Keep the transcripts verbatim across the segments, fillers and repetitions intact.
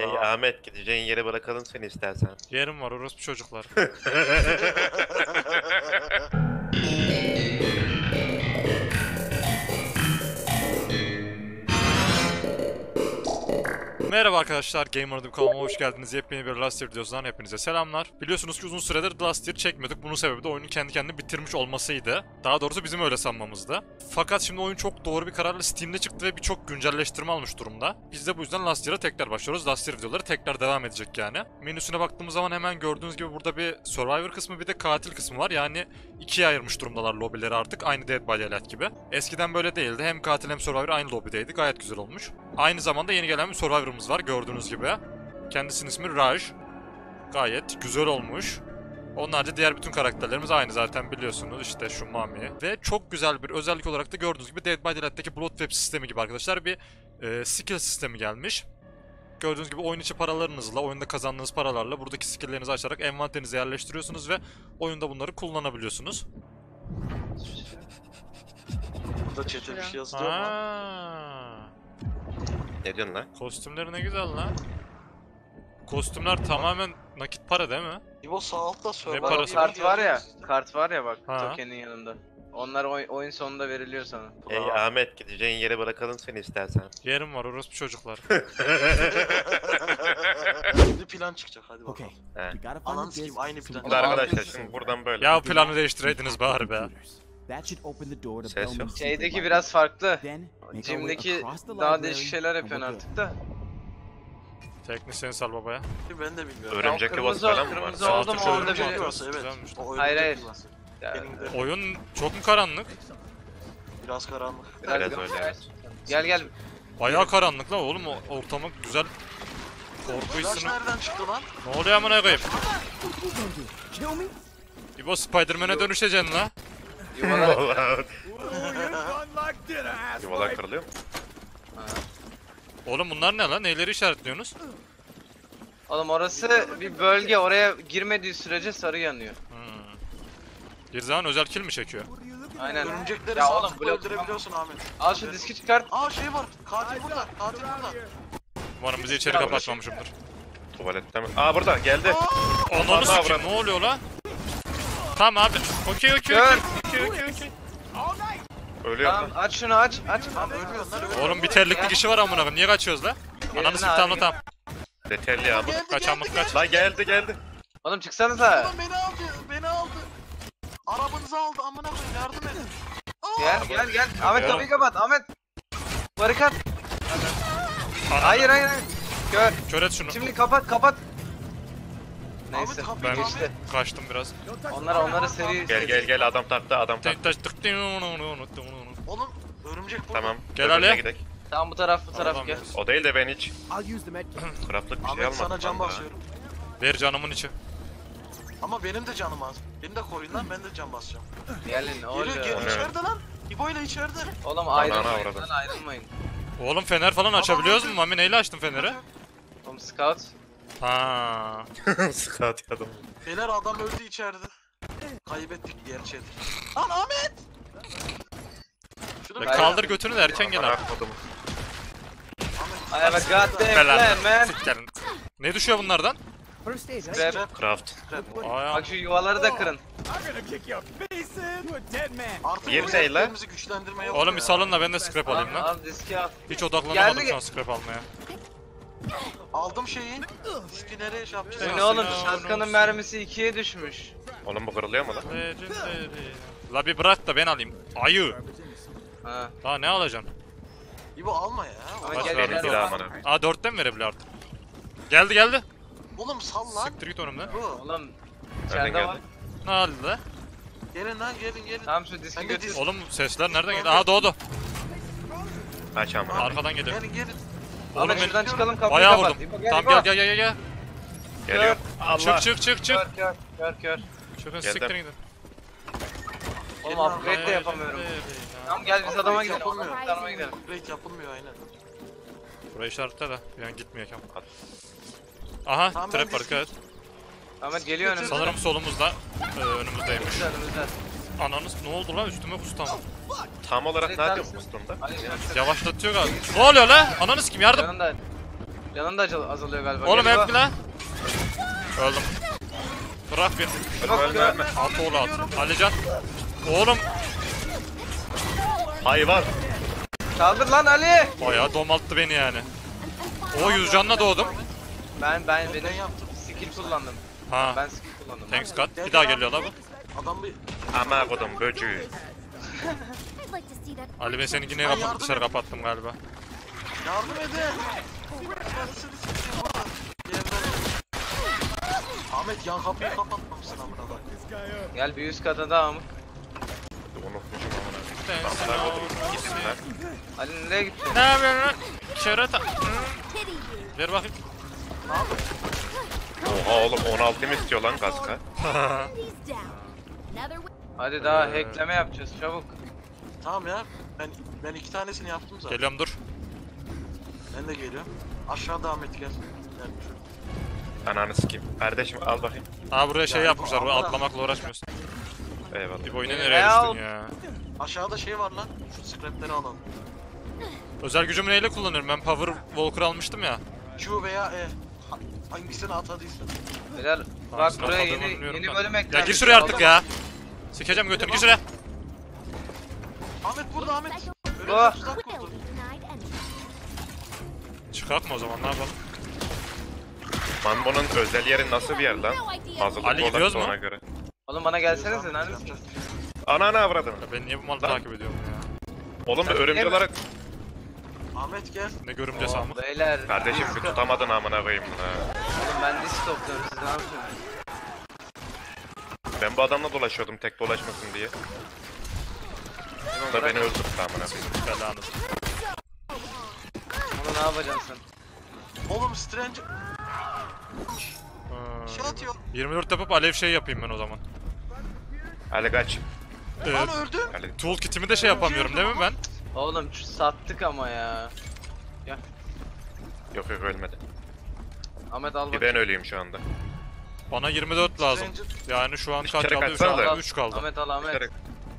Ey Ahmet, gideceğin yere bırakalım seni istersen. Yerim var orospu çocuklar. Merhaba arkadaşlar, Gamer'dım kanalıma hoş geldiniz. Yepyeni bir Last Year videosundan hepinize selamlar. Biliyorsunuz ki uzun süredir Last Year çekmiyorduk. Bunun sebebi de oyunun kendi kendini bitirmiş olmasıydı. Daha doğrusu bizim öyle sanmamızdı. Fakat şimdi oyun çok doğru bir kararla Steam'de çıktı ve birçok güncelleştirme almış durumda. Biz de bu yüzden Last Year'a tekrar başlıyoruz. Last Year videoları tekrar devam edecek yani. Menüsüne baktığımız zaman hemen gördüğünüz gibi burada bir Survivor kısmı bir de katil kısmı var. Yani ikiye ayırmış durumdalar lobileri artık. Aynı Dead by Daylight gibi. Eskiden böyle değildi. Hem katil hem Survivor aynı lobideydi. Gayet güzel olmuş. Aynı zamanda yeni gelen bir Survivor'ımız var gördüğünüz gibi. Kendisinin ismi Raj. Gayet güzel olmuş. Onlarca diğer bütün karakterlerimiz aynı zaten biliyorsunuz. İşte şu Mami. Ve çok güzel bir özellik olarak da gördüğünüz gibi Dead by Daylight'taki Blood Web sistemi gibi arkadaşlar bir e, skill sistemi gelmiş. Gördüğünüz gibi oyun içi paralarınızla, oyunda kazandığınız paralarla buradaki skilllerinizi açarak envanterinize yerleştiriyorsunuz ve oyunda bunları kullanabiliyorsunuz. Burada chat'e bir şey yazılıyor mu? Ne diyorsun lan? Kostümleri ne güzel lan. Kostümler tamamen nakit para değil mi? İbo sağ altta söyle. Ne parası? Kart var ya, kart var ya bak Ha. tokenin yanında. Onlar oy oyun sonunda veriliyor sana. Ey Ahmet, gideceğin yere bırakalım seni istersen. Yerim var orospu çocuklar. Şimdi plan çıkacak hadi bakalım. He. Ananı sikeyim aynı plan. Şimdi arkadaşlar şimdi buradan böyle. Ya planı değiştireydiniz bari be. Ses yok. Şeydeki biraz farklı. Jim'deki daha değişik şeyler yapıyorsun artık da. Teknisyen sal babaya. Ben de bilmiyorum. Örümcek Tamam, yuvası kırmızı- falan mı var? kırmızı Sağ oldu mu altta orada örümcek bir- yuvası. Yuvası evet. Güzelmiş. O Hayır, hayır. örümcek yuvası. Ya, Benim de Oyun çok mu karanlık? biraz karanlık. biraz Biraz gö- öyle, evet. Gel gel. Bayağı karanlık lan oğlum, o ortamı güzel. Korku Flash hissini... nereden çıktı lan? Ne oluyor amına koyayım? İbo Spider-Man'e dönüşeceksin la. Yuvalar. Vallahi. Yuvalar kırılıyor mu? Oğlum bunlar ne lan? Neyleri işaretliyorsunuz? Oğlum orası bir bölge, oraya girmediği sürece sarı yanıyor. Hmm. Bir zaman özel kill mi çekiyor? Aynen. Örümcekleri Ya sağ oğlum, tıkla blok- öldürebiliyorsun Ahmet. Al şu diski çıkart. Aa şey var. Katil burada. Katil burada. Umarım bizi içeri kapatmamışımdır. Tuvalette mi? Aa burada geldi. Ananı Allah'ım. sikeyim, ne oluyor lan? Tamam abi. Okey okey Gör. okey okey okey. Ölüyor Tamam lan. aç şunu aç. Aç. Lan ölmüyor lan ölmüyor. Oğlum bir terlikli kişi var amına koyayım. Niye kaçıyoruz la? Ananı Gelin sikeyim, abi, tamam gel. tamam. Detelli abi. Geldi, Kaç geldi, amık kaç. Lan geldi geldi. Oğlum çıksanıza. Ulan beni aldı. Beni aldı. Arabanızı aldı. Amına koyayım yardım edin. Gel gel gel. Ahmet Gel. kapıyı kapat. Ahmet. Barikat. Ananı- Hayır hayır hayır. Gör. Kör et şunu. Şimdi kapat kapat. Neyse. Ahmet kapıyı Ben tamir işte. et. kaçtım biraz. Onlara onları seri. Gel gel gel adam taktı adam Tek taktı. taş tık. Oğlum örümcek burada. Tamam. Gel öbürüne Ali. gidelim. Tamam bu taraf bu taraf Allah'ım gel. yarabbim. O değil de ben hiç craftlık bir şey Ahmet almadım. sana can lan daha. basıyorum. Ver canımın içi. Ama benim de canım az. Beni de koruyun lan ben de can basacağım. Gelin ne Geliyor oluyor? gel Evet. içeride lan. İbo ile içeride. Oğlum Ananı ayrılmayın avradım. lan ayrılmayın. Oğlum fener falan açabiliyoruz mu Mami? Neyle açtın feneri? Oğlum scout. Ha. Sıkıntı adam. Beyler adam öldü içeride. Kaybettik gerçeği. Lan Ahmet! Şunu Ya kaldır götünü de erken gel abi. Bırakmadım. I have a goddamn plan Belanı. man. Sikerim. Ne düşüyor bunlardan? Scrap. Craft. Aya. Bak şu yuvaları da kırın. Artık Yem bu ne lan? özelliklerimizi güçlendirmeye yok Oğlum bir ya. salın da ben de scrap alayım lan. Al diski al. Hiç odaklanamadım Geldi. şu an scrap almaya. Aldım şeyi. Diski nereye şey yapacağız? Bu ne oğlum? Şatkanın mermisi ikiye düşmüş. Oğlum bu kırılıyor mu lan? Legendary. La bir bırak da ben alayım. Ayı. Ha. Daha ne alacaksın? İbo alma ya. Ama Bak gel verdim gel. Bir daha bana. Aa dörtten verebilir artık. Geldi geldi. Oğlum sal lan. Siktir git önümden. Bu. Oğlum Nereden içeride geldi? var. Ne halde la? Gelin lan gelin gelin. Tamam şu diski Ben de götür. disk- Oğlum sesler nereden geldi? Aha doğdu. Aç ama. Arkadan geliyor. Gelin gelin. Oğlum Ahmet ben şuradan çıkalım kapıyı bayağı kapat. vurdum. İbo, Tamam İbo. gel gel gel gel. Geliyor. Allah. Çık çık çık çık. Kör kör kör kör. Çıkın Geldim. siktirin gidin. Oğlum upgrade de yapamıyorum. Tamam gel biz adama gidelim. Yapılmıyor. Adama gidelim. Upgrade yapılmıyor aynen. Burayı işaretle de. Bir an gitmiyor kam. Aha Tamam, trap ben var disk- dikkat et. Ahmet geliyor önümüze. Sanırım solumuzda. Ee, önümüzdeymiş. Önümüzde önümüzde. Ananız ne oldu lan üstüme kustam. Tam olarak Evet, ne abi. yapıyorsun Mustum'da? Hadi yavaş. Yavaşlatıyor galiba. Ne oluyor lan? Ananız kim yardım? Yanında. Canın da azal- azalıyor galiba. Oğlum Gel hep bak. lan. Öldüm. Bırak bir. Ölme ölme ölme. At oğlu at. Alican. Oğlum. Hayvan. Kaldır lan Ali. Bayağı domalttı beni yani. O yüz canla doğdum. Ben ben benim Ben yaptım. skill kullandım. Ha. Ben skill kullandım. Thanks God. Bir daha geliyor la bu. Adam bir... Ama kodum böcüğü. I'd like to see that. Ali ben seninkini Ay, kapat yardım dışarı et. kapattım galiba. Yardım edin. Karısını sikeyim burada. Yerden. Ahmet yan kapıyı kapatmamışsın amına bak. Gel bir üst kata daha mı? Unutmuşum amına. Amına kodum gitsin lan. Ali nereye gitti? Ne yapıyorsun lan? Şerata. Pity you. Ver bakayım. Oha oğlum on altı mı istiyor lan kaska? He's down. Another way. Hadi daha Ee. hackleme yapacağız çabuk. Tamam ya. Ben ben iki tanesini yaptım zaten. Geliyorum dur. Ben de geliyorum. Aşağıda Ahmet gel. Gel şuraya. Ananı sikeyim. Kardeşim al bakayım. Ha buraya şey Yani yapmışlar. bu Bu Allah- atlamakla uğraşmıyorsun. Eyvallah. Bir boyuna Ya, nereye ya. düştün ya? Aşağıda şey var lan. Şu scrapleri alalım. Özel gücümü neyle kullanıyorum? Ben Power Walker almıştım ya. Q veya E. Ha- Hangisini atadıysan. Beyler bak Hangisini buraya atladığımı yeni bilmiyorum yeni ben. bölüm Ya eklenmiş. gir şuraya artık ya. Sikeceğim götünü gir şuraya. Ahmet burada Ahmet. Bu. Öyle tuzak kurdu. Rebellion denied entry. Çıkart mı o zaman ne yapalım? Manmo'nun özel yeri nasıl bir yer lan? Hazırlıklı Ali gidiyoruz olarak mu? ona göre. Oğlum bana gelsenize Ahmet neredesiniz? yapacağız. Ananı avradın. Ya ben niye bu malı Lan. takip ediyorum ya? Oğlum da Sen örümcü bilemezsin. olarak... Ahmet gel. Ne görümcesi ama. Beyler. Kardeşim bir tutamadın amına koyayım bunu ha. Oğlum ben disk topluyorum siz ne yapıyorsunuz? Ben bu adamla dolaşıyordum tek dolaşmasın diye. O da beni öldürdü amına koyayım. Belanız. Onu ne yapacaksın sen? Oğlum Strange Hmm. şey atıyor. yirmi dört yapıp alev şey yapayım ben o zaman. Ali kaç. Ee, Lan öldü. Ali toolkit'imi de şey yapamıyorum değil mi ben? Oğlum şu sattık ama ya. yok yok ölmedi. Ahmet al Bir bak. ben öleyim şu anda. Bana yirmi dört lazım. Yani şu an Bir kaç kere kaldı? kaçsana Şu da. an üç kaldı. Ahmet al Ahmet. Dışarı-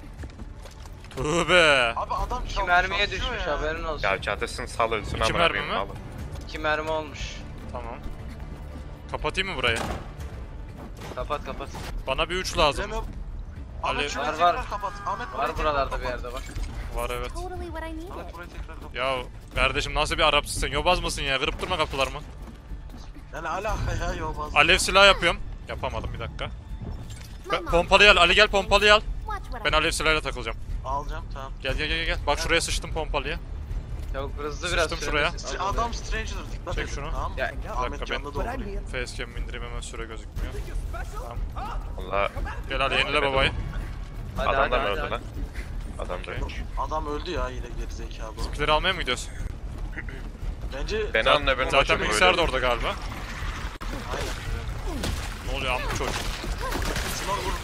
Tövbe. Abi adam İki çal- mermiye çalışıyor düşmüş ya. haberin olsun. Ya çatısın sal ölsün İki amına mermi koyayım. mi? al. İki mermi olmuş. Tamam. Kapatayım mı burayı? Kapat kapat. Bana bir üç lazım. Bilemiyorum. Ali- Ahmet şurayı Var, tekrar var. kapat. Ahmet burayı Var tekrar buralarda bir kapat. yerde bak. Var evet. Totally what I Ahmet needed. burayı tekrar kapat. Ya kardeşim nasıl bir Arapsın sen? Yobaz mısın ya? Kırıp durma kapılarımı. Yani alaka ya yobaz. Alev silah yapıyorum. Yapamadım bir dakika. My Ben, mom. pompalıyı al. Ali gel pompalıyı al. Watch what Ben I alev silahıyla takılacağım. Alacağım tamam. Gel gel gel gel. Bak şuraya sıçtım pompalıya. Çabuk hızlı biraz. Sıçtım süremiz şuraya. azalıyor. Adam Stranger'dır dikkat Çek edin. şunu. Tamam mı? Ya, Bir Ahmet dakika canlı ben dolduruyor. facecam'ı indireyim hemen süre gözükmüyor. Valla Gel Ali yenile babayı. Hadi adam hadi da mı hadi. öldü hadi. lan? Adam da ölmüş. Adam öldü ya yine gerizekalı. o. Tipleri almaya mı gidiyoruz? Bence Beni anla beni Zaten başımı bilgisayar da öyle. orada galiba. aynen. Ne oluyor amk çocuk? Simon vur.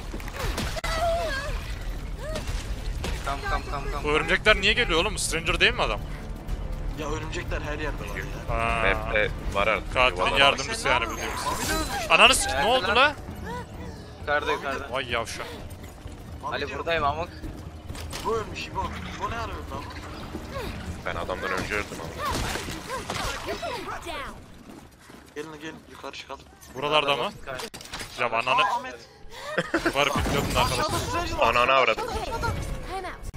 Kam kam kam kam. Bu örümcekler niye geliyor oğlum? Stranger değil mi adam? Ya örümcekler her yerde var ya. Ha. Map'te var artık. Katilin Yuvarlak. yardımcısı Sen ne yani yapıyorsun? bildiğimiz. Mami de ölmüş. Ananı s- ne Nerede oldu lan? la? Yukarıda yukarıda. Vay yavşa. Mami Ali diyor, buradayım amık. Bu ölmüş İbo. Bu ne arıyor lan? Ben adamdan önce öldüm ama. down. Gelin gelin yukarı çıkalım. Buralarda mı? Ya Aa ananı Ahmet. var pitliyordun da arkadaş. Aşağıda Stranger var. Ananı avradım. Time out.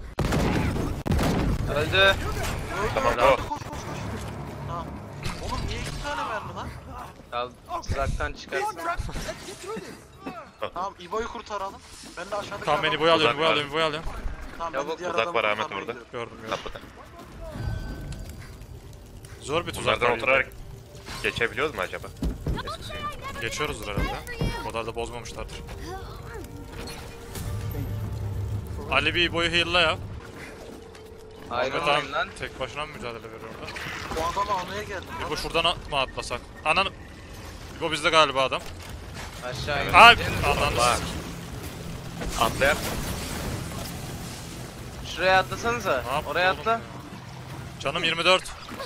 Öldü. Öldü, Tamam, öldü. go. Koş koş koş. Tamam. Oğlum niye iki tane verdi lan? Al uzaktan çıkarsın. Tamam İbo'yu kurtaralım. Ben de aşağıdaki Tamam beni adamı- boya alıyorum, Uzak boya var. alıyorum, boya alıyorum. Tamam, ben de Çabuk, diğer uzak adamı var Ahmet kurtarmaya orada. gidiyorum. Gördüm gördüm. Kapıda. Zor bir tuzak Bunlardan var. oturarak geçebiliyoruz mu acaba? Geçiyoruzdur herhalde. O kadar da bozmamışlardır. Ali bir boyu heal'la ya. Ahmet Ayrılmayın abi lan. tek başına mı mücadele veriyor orada? Bu adamı almaya geldim lan. Bu şuradan at- mı atlasak? Ananı... Bu bizde galiba adam. Aşağı in. Ay! Gelin. Ananı Var. s- Atlayak. Şuraya atlasanıza. Ne yaptı Oraya oğlum atla. ya? Canım yirmi dört.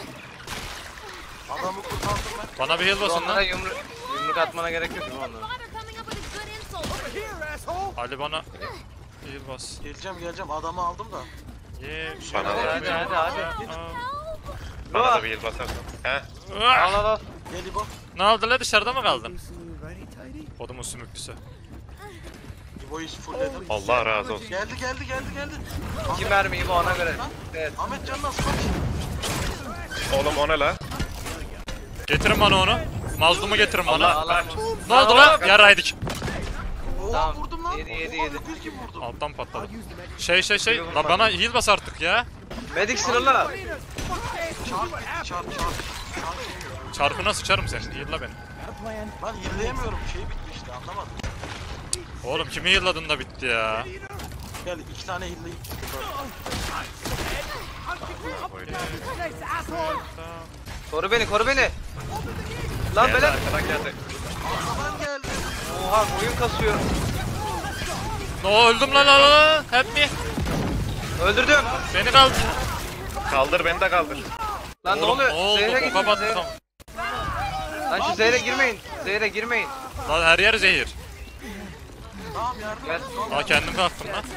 Adamı kurtardım ben. Bana bir heal basın Onlara lan. yumruk, yumruk atmana gerek yok değil mi onlara? Father coming up with a good insult. Ali bana heal bas. Geleceğim geleceğim adamı aldım da. Ye, Bana Hadi da- hadi hadi hadi. Aa, Bana da bir yıl basarsın. He. Al al al. Gel İbo. Ne oldu la, dışarıda mı kaldın? Kodumun sümüklüsü. İbo'yu fullledim. Allah razı olsun. Geldi geldi geldi geldi. İki mermiyi bu ona göre. Evet. Ahmet Can nasıl kaç? Oğlum o ne la? Getirin bana onu. Mazlumu getirin bana. Al al. Ne oldu lan? Yaraydık. Oo Tamam. vurdum lan. Yedi, yedi, Oha, yedi. dokuz gibi vurdum. Alttan patladı. Şey şey şey. La bana heal bas artık ya. Medik sınırla. Çarp gitti çarp çarp. Çarp yemiyor. Çarpına sıçarım seni. Heal'la beni. Ben hilleyemiyorum. Şey bitti işte anlamadım. Oğlum kimi heal'ladın da bitti ya. Gel iki tane hilleyip Koru beni koru beni. Lan Geldi belen. arkadan geldi. arkadan geldi. Oha oyun kasıyor. No, öldüm lan lan lan. Help me. Öldürdüm. Beni kaldır. Kaldır beni de kaldır. Lan ne Oğlum, oluyor? ne oldu? Zehre Boka gittim. battım. Zehre. Lan şu zehre girmeyin. Zehre girmeyin. Lan her yer zehir. Tamam yardım Gel. et. Aa kendim kalktım lan.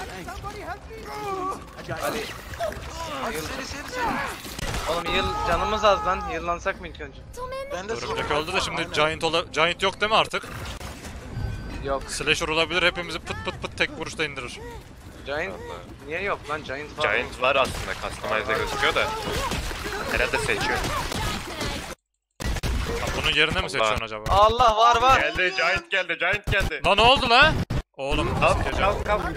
Hadi. Hadi seri seri seri. Oğlum yıl canımız az lan. Yıllansak mı ilk önce? Ben de Örümcek öldü de şimdi Giant ola Giant yok değil mi artık? Yok. Slasher olabilir, hepimizi pıt pıt pıt tek vuruşta indirir. Giant. Niye yok lan Giant var. Giant var aslında. Customize'de gözüküyor da. Herhalde seçiyor. Ha, bunun yerine mi seçiyorsun acaba? Allah var var. Geldi Giant geldi. Giant geldi. Lan ne oldu la? Oğlum Kalk sikeceğim. kalk kalk.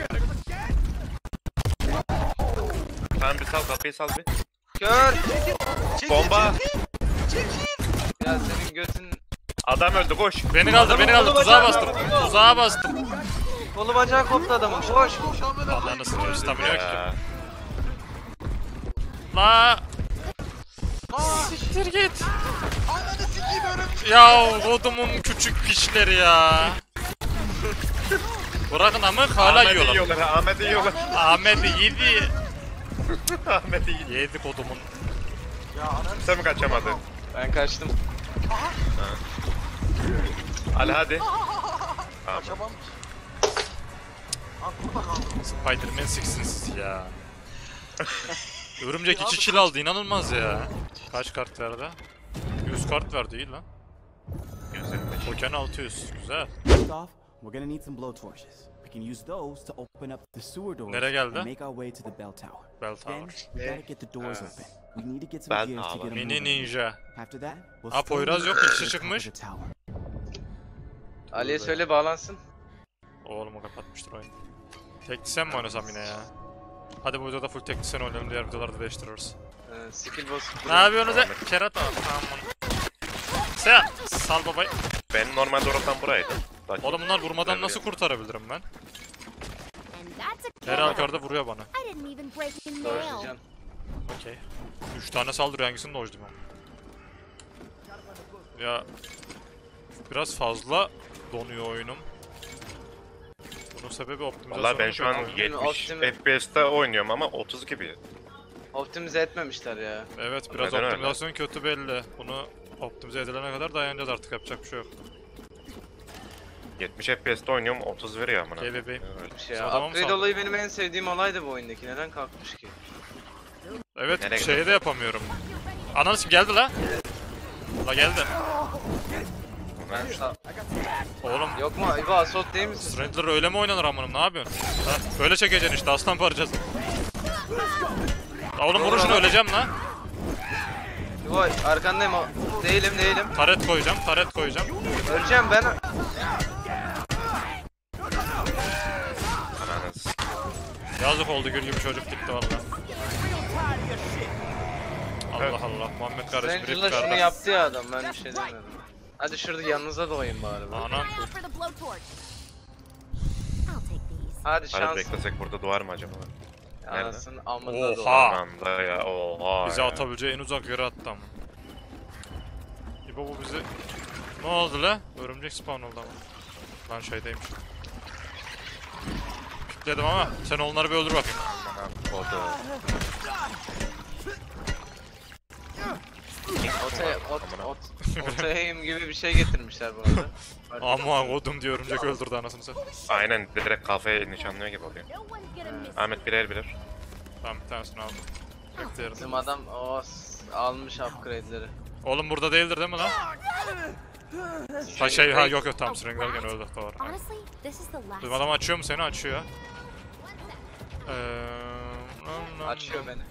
Tamam bir sal kapıyı sal bir. Kör. Bomba. Ya senin götün. Adam öldü koş. Beni kaldır, beni kaldır. Tuzağa bastım. Tuzağa bastım. Kolu bacağı koptu adamın. Koş. Allah'ını sıkıyorum, stamina yok ki. Ya. La Aa, siktir git. ananı sikeyim örümcek. Ya kodumun küçük piçleri ya. Bırakın ama hala Ahmet'i yiyorlar. yiyorlar. Ahmet'i yiyorlar. Ahmet'i yedi. Ahmet'i yiyorlar. Yedi kodumun. Ya ananı Sen mi kaçamadın? Ben kaçtım. Ali hadi. kaçamam. Abi burada kaldım. Spider-Man siksin siz ya. Örümcek iki kill aldı, inanılmaz ya. Kaç kart verdi? yüz kart verdi, iyi lan. Token altı yüz, güzel. First off, we're gonna need some blowtorches. We can use those to open up the sewer doors Nereye geldi? and make our way to the bell tower. Bell Then Tower. we gotta get the doors open. We need to get Bell some gears to Tower. get them Mini moving. ninja. After that, we'll Ha, Poyraz yok, slowly ikisi get to the top of çıkmış. the tower. Ali'ye söyle bağlansın. Oğlum o kapatmıştır oyunu. Teknisyen mi oynasam yine ya? Hadi bu videoda full teknisyen oynayalım, diğer videolarda değiştiririz. Ee, skill boss. Ne yapıyorsunuz ya? Kerat al. Tamam. Sen sal babayı. Ben normalde oradan buraydı. Bak. Oğlum bunlar vurmadan nasıl kurtarabilirim ben? And that's a Her kill. halükarda vuruyor bana. I didn't even break a nail. Dojlayacaksın. Okey. Üç tane saldırıyor, hangisini dojladım ben? Ya biraz fazla donuyor oyunum. Bunun sebebi optimizasyonu. Valla ben şu an kötü. yetmiş Optimi- F P S'te oynuyorum ama otuz gibi. Optimize etmemişler ya. Evet, biraz Neden öyle? optimizasyon kötü belli. Bunu optimize edilene kadar dayanacağız, artık yapacak bir şey yok. yetmiş F P S'te oynuyorum otuz veriyor amına. Gel bebeğim. Öyle. Bir şey Sen ya. adamı mı Upgrade saldın? olayı benim en sevdiğim olaydı bu oyundaki. Neden kalkmış ki? Evet, Nereye şeyi gidiyorsun? de yapamıyorum. Ananı s*** geldi la. La geldi. Ha, Oğlum yok mu? İbo assault değil misin? Stranger öyle mi oynanır amınım, ne yapıyorsun? Ha, böyle çekeceksin işte, aslan parçası. La oğlum vurun şunu, öleceğim la. İbo arkandayım o. Değilim değilim. Taret koyacağım, taret koyacağım. Öleceğim ben. Ananı s- Yazık oldu, gül gibi çocuk gitti valla. Allah Allah, Muhammed kardeşim rip Stranger'la şunu kardeş. yaptı ya adam. Ben bir şey demiyorum. Hadi şurada yanınıza doğayım bari. ben. Anam. Go for the blowtorch. I'll take these. Hadi Hadi şans. beklesek burada duvar mı acaba? Anasının amında doğ. Oha. Aman da ya oha Bizi ya. atabileceği en uzak yere attı ama. İbo bu bizi... Ne oldu la? Örümcek spawn oldu ama. Lan şeydeymiş. Pikledim ama sen onları bir öldür bakayım. Aman kodu. Ote, ot, ot, oteyim gibi bir şey getirmişler bu arada. Aman kodum diye örümcek öldürdü anasını sen. Aynen direkt kafaya nişanlıyor gibi oluyor. No one's gonna miss. Ahmet birer birer. Tamam, bir tanesini aldım. Bekleyelim. Bizim adam o s- almış upgrade'leri. Oğlum burada değildir değil mi lan? Ha şey ha yok yok tamam Stringlerken öldü doğru. Honestly, this is the last. Bizim adam açıyor mu seni? Açıyor. Eee... Açıyor beni.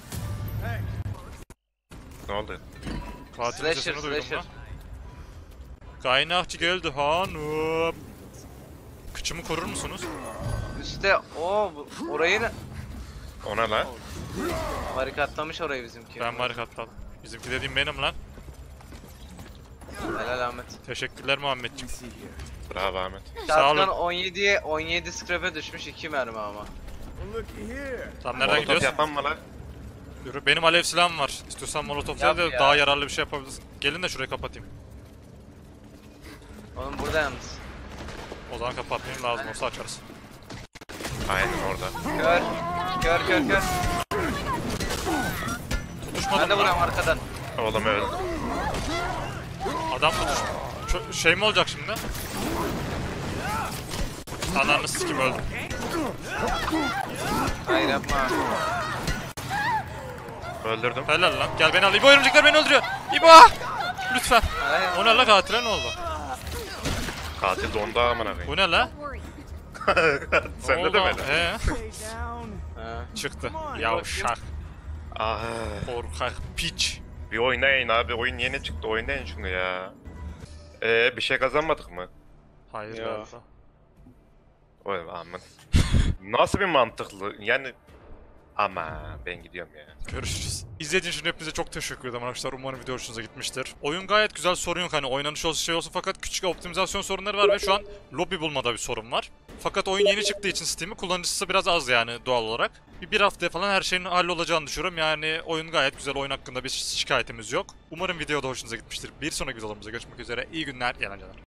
Ne oldu? Katilin Slasher, sesini duydum slasher. lan. Kaynakçı geldi hanım. Kıçımı korur musunuz? Üste o orayı ne? Ona lan. Barikatlamış orayı bizimki. Ben barikatladım. Bizimki dediğim benim lan. Helal Ahmet. Teşekkürler Muhammedciğim. See here. Bravo Ahmet. Sağ olun. Shotgun on yediye on yedi scrap'e düşmüş iki mermi ama. Looky here. Tamam nereden Molotof gidiyoruz? yapan mı lan? Yürü. Benim alev silahım var. İstiyorsan molotof Yap değil de ya. daha yararlı bir şey yapabilirsin. Gelin de şurayı kapatayım. Oğlum burada yalnız. O zaman kapatmayayım lazım olsa açarız. Aynen orada. Kör. Kör kör kör. Ben de Tutuşmadım lan. vuruyorum arkadan. Oğlum öldü. Adam tutuş... Şu- şey mi olacak şimdi? Ananı sikim öldüm. Hayır yapma. Öldürdüm. Helal lan. Gel beni al. İbo örümcekler beni öldürüyor. İbo! Lütfen. Hayır. O ne la katile ne oldu? Katil dondu amına koyayım. Bu ne la? Sen Ne de oldu? demedin. He. Stay down. Ha. Çıktı. Yavşak. Ah. Korkak piç. Bir oynayın abi. Oyun yeni çıktı. Oynayın şunu ya. Ee bir şey kazanmadık mı? Hayır Ya. galiba. Oy aman. Nasıl bir mantıklı? Yani ama ben gidiyorum ya. Görüşürüz. İzlediğiniz için hepinize çok teşekkür ederim arkadaşlar. Umarım video hoşunuza gitmiştir. Oyun gayet güzel, sorun yok. Hani oynanış olsun şey olsun fakat küçük optimizasyon sorunları var ve şu an lobby bulmada bir sorun var. Fakat oyun yeni çıktığı için Steam'i kullanıcısı biraz az yani doğal olarak. Bir, bir haftaya falan her şeyin hallolacağını düşünüyorum. Yani oyun gayet güzel, oyun hakkında bir şikayetimiz yok. Umarım video da hoşunuza gitmiştir. Bir sonraki videolarımızda görüşmek üzere. İyi günler, iyi eğlenceler.